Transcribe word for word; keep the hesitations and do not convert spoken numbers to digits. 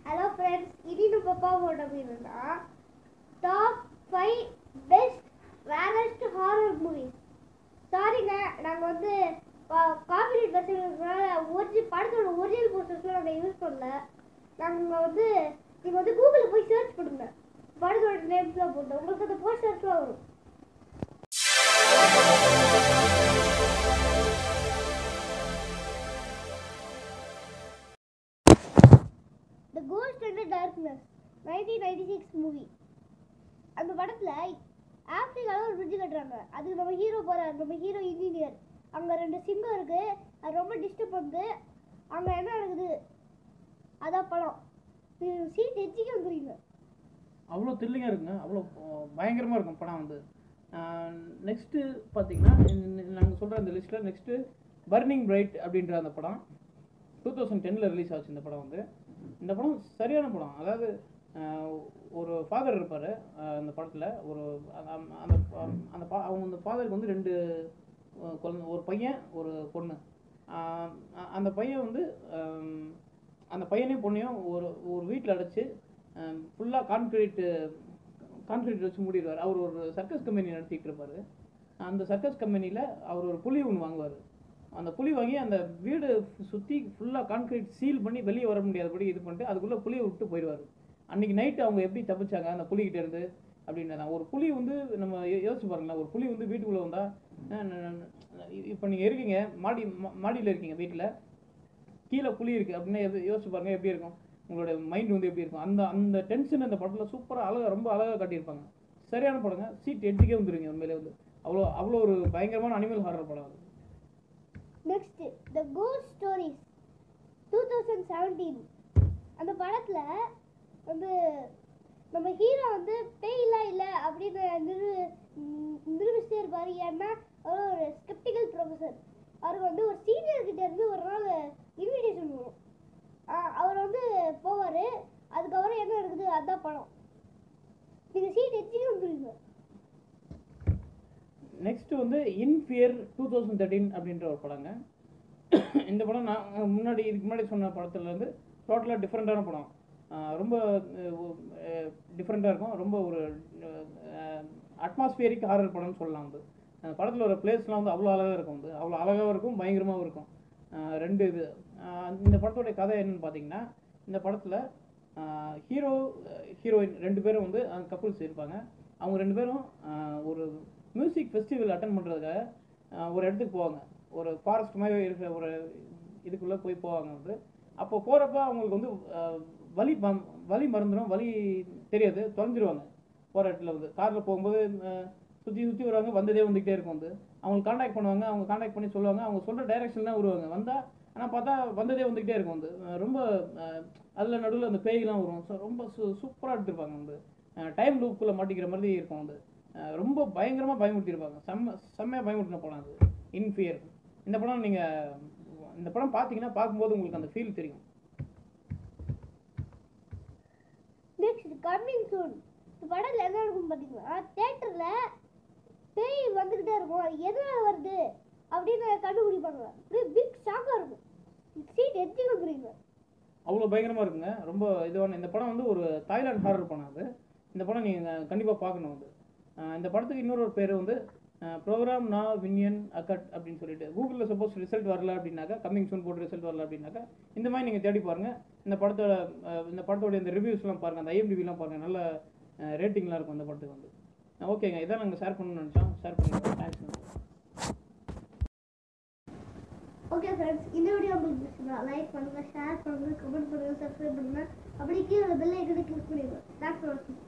Hello friends, ini நம்ம பாப்போம் அப்படின்னா top five best rarest horror movies. சாரிங்க, நாங்கள் வந்து காப்பிரைட் வச்சுருக்கிறதுனால ஒரிஜி படத்தோட ஒரிஜினல் போஸ்டர்ஸ்லாம் நாங்கள் யூஸ் பண்ணல. நாங்கள் வந்து நீங்கள் வந்து கூகுளில் போய் சர்ச் பண்ணுங்க, படத்தோட நேம்ஸ்லாம் போட்டு உங்களுக்கு அந்த போஸ்டர்ஸ்லாம் வரும். The Ghost and the Darkness nineteen ninety-six movie. அந்த படத்தில் ஆப்ரிக்காவில் ஒரு பிரிட்ஜ் கட்டுறாங்க. அதுக்கு நம்ம ஹீரோ போகிறார், நம்ம ஹீரோ இன்ஜினியர். அங்கே ரெண்டு சிங்கம் இருக்குது, அது ரொம்ப டிஸ்டர்ப் பண்ணுது. அங்கே என்ன நடக்குது, அதான் படம். சீட் எச்சிக்க வந்துடுங்க. அவ்வளோ த்ரில்லிங்காக இருக்குங்க, அவ்வளோ பயங்கரமாக இருக்கும் படம் வந்து. நெக்ஸ்ட்டு பார்த்தீங்கன்னா நாங்கள் சொல்கிற அந்த லிஸ்ட்டில் நெக்ஸ்ட்டு பர்னிங் பிரைட் அப்படின்ற அந்த படம் டூ தௌசண்ட் டென்னில் ரிலீஸ் ஆச்சு. இந்த படம் வந்து இந்த படம் சரியான படம். அதாவது ஒரு ஃபாதர் இருப்பார் அந்த படத்தில். ஒரு அந்த அந்த பா அவங்க அந்த ஃபாதருக்கு வந்து ரெண்டு குழந்தை, ஒரு பையன் ஒரு பொண்ணு. அந்த பையன் வந்து அந்த பையனையும் பொண்ணையும் ஒரு ஒரு வீட்டில் அடைச்சி ஃபுல்லாக கான்க்ரீட்டு கான்க்ரீட் வச்சு மூடிடுவார். அவர் ஒரு சர்க்கஸ் கம்பெனி நடத்திட்டு இருப்பார். அந்த சர்க்கஸ் கம்பெனியில் அவர் ஒரு புலி ஒன்று வாங்குவார். அந்த புலி வாங்கி அந்த வீடு சுற்றி ஃபுல்லாக கான்க்ரீட் சீல் பண்ணி வெளியே வர முடியாதபடி இது பண்ணிட்டு அதுக்குள்ளே புளியை விட்டு போயிடுவார். அன்றைக்கி நைட்டு அவங்க எப்படி தப்பிச்சாங்க அந்த புலிகிட்ட இருந்து அப்படின்றதான். ஒரு புலி வந்து நம்ம யோசிச்சு பாருங்களேன், ஒரு புலி வந்து வீட்டுக்குள்ளே வந்தால், இப்போ நீங்கள் இருக்கீங்க மாடி மாடியில் இருக்கீங்க, வீட்டில் கீழே புலி இருக்குது அப்படின்னா யோசிச்சு பாருங்கள் எப்படி இருக்கும், உங்களோட மைண்ட் வந்து எப்படி இருக்கும். அந்த அந்த டென்ஷன் அந்த படத்தில் சூப்பராக அழகாக ரொம்ப அழகாக காட்டியிருப்பாங்க. சரியான படங்க, சீட் எட்டுக்கே வந்துருங்க உண்மையிலே வந்து. அவ்வளோ அவ்வளோ ஒரு பயங்கரமான அனிமல் ஹாரர் படம் அது. Next the ghost stories two thousand seventeen. அந்த படத்தில் வந்து நம்ம ஹீரோ வந்து பேய்லாம் இல்லை அப்படின்னு நிரு நிரூபிச்சே இருப்பார். ஏன்னா அவர் ஒரு ஸ்கெப்டிக்கல் ப்ரொஃபஸர். அவருக்கு வந்து ஒரு சீனியர்கிட்ட இருந்து ஒரு நாள் இன்விடேஷன் வரும். அவர் வந்து போவார். அதுக்கப்புறம் என்ன இருக்குது அதுதான் படம். நீங்கள் சீட் எச்சியும் வந்துருங்க. நெக்ஸ்ட் வந்து இன்ஃபியர் டூ தௌசண்ட் தேர்ட்டீன் அப்படின்ற ஒரு படங்க. இந்த படம் நான் முன்னாடி இதுக்கு முன்னாடி சொன்ன படத்துலேருந்து டோட்டலாக டிஃப்ரெண்ட்டான படம். ரொம்ப டிஃப்ரெண்ட்டாக இருக்கும். ரொம்ப ஒரு அட்மாஸ்பியரிக் ஹாரர் படம்னு சொல்லலாம். வந்து அந்த படத்தில் ஒரு பிளேஸ்லாம் வந்து அவ்வளோ அழகாக இருக்கும். வந்து அவ்வளோ அழகாகவும் இருக்கும், பயங்கரமாகவும் இருக்கும். ரெண்டு இது. இந்த படத்தோடைய கதை என்னன்னு பார்த்தீங்கன்னா, இந்த படத்தில் ஹீரோ ஹீரோயின் ரெண்டு பேரும் வந்து கப்புள்ஸ் இருப்பாங்க. அவங்க ரெண்டு பேரும் ஒரு மியூசிக் ஃபெஸ்டிவல் அட்டன் பண்ணுறதுக்காக ஒரு இடத்துக்கு போவாங்க. ஒரு ஃபாரஸ்ட் மாதிரி இருக்கிற ஒரு இதுக்குள்ளே போய் போவாங்க. வந்து அப்போ போகிறப்ப அவங்களுக்கு வந்து வலி வலி மறந்துடும், வலி தெரியாது, தொலைஞ்சிருவாங்க. போகிற இடத்துல வந்து காரில் போகும்போது சுற்றி சுற்றி வருவாங்க, வந்ததே வந்துக்கிட்டே இருக்கும். வந்து அவங்களுக்கு காண்டாக்ட் பண்ணுவாங்க, அவங்க காண்டாக்ட் பண்ணி சொல்லுவாங்க, அவங்க சொல்கிற டைரெக்ஷன் தான் வருவாங்க. வந்தால் ஆனால் பார்த்தா வந்ததே வந்துக்கிட்டே இருக்கும். வந்து ரொம்ப அதில் நடுவில் அந்த பேய்லாம் வரும். ஸோ ரொம்ப சூ சூப்பராக எடுத்துருப்பாங்க. வந்து டைம் லூப்புக்குள்ளே மாட்டிக்கிற மாதிரி இருக்கும். வந்து ரொம்ப பயங்கரமாக பயமுறுத்திருப்பாங்க. செம்ம செம்மையாக பயமுறுத்தின படம் அது இன்ஃபியர். இந்த படம் நீங்கள் இந்த படம் பார்த்தீங்கன்னா பார்க்கும்போது உங்களுக்கு அந்த ஃபீல் தெரியும். Next coming soon. இந்த படத்தில் என்ன இருக்கும் பார்த்தீங்கன்னா, தேட்டரில் பேய் வந்துக்கிட்டே இருக்கும். அது எதனால் வருது அப்படின்னு கண்டுபிடிப்பாங்க. பிக் ஷாக்காக இருக்கும். சீட் எத்தி வந்துருங்க. அவ்வளோ பயங்கரமாக இருக்குங்க. ரொம்ப இதுவான இந்த படம் வந்து ஒரு தாய்லாந்து ஹாரர் படம் அது. இந்த படம் நீங்கள் கண்டிப்பாக பார்க்கணும். வந்து இந்த படத்துக்கு இன்னொரு பேர் வந்து ப்ரோக்ராம் நா வின்யன் அக்கட் அப்படின்னு சொல்லிட்டு. கூகுளில் சப்போஸ் ரிசல்ட் வரல அப்படின்னாக்கா, கம்மிங் சூன் போட்டு ரிசல்ட் வரல அப்படின்னாக்கா இந்த மாதிரி நீங்கள் தேடி பாருங்கள். இந்த படத்தோட இந்த படத்தோட இந்த ரிவ்யூஸ்லாம் பாருங்கள், அந்த ஐஎம்டிபிலாம் பாருங்கள், நல்ல ரேட்டிங்லாம் இருக்கும் அந்த படத்துக்கு. வந்து ஓகேங்க, இதான் நாங்கள் ஷேர் பண்ணணும்னு நினச்சோம். ஷேர் பண்ணுங்கள். தேங்க்ஸ். ஓகே ஃப்ரெண்ட்ஸ், இந்த வீடியோ உங்களுக்கு பிடிச்சிருந்தா லைக் பண்ணுங்கள், ஷேர் பண்ணுங்கள், கமெண்ட் பண்ணுங்கள், சப்ஸ்கிரைப் பண்ணுங்கள். அப்படி கீழே பெல் ஐக்கனை கிளிக் பண்ணிடுங்க. தேங்க்ஸ் ஃபார் வாட்சிங்.